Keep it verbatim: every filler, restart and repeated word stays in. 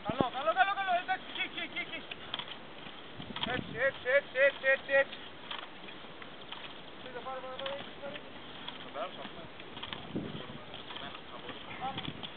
Καλό, καλό, καλό, καλό, εντάξει, εκεί, εκεί, εκεί, εκεί. Έτσι, έτσι, έτσι, έτσι, έτσι, έτσι. Πάρε, πάρε, πάρε, πάρε, πάρε. Θα περάσω αυτό. Πάμε.